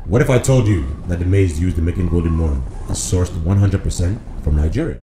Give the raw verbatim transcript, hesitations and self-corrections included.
What if I told you that the maize used in making Golden Morn is sourced one hundred percent from Nigeria?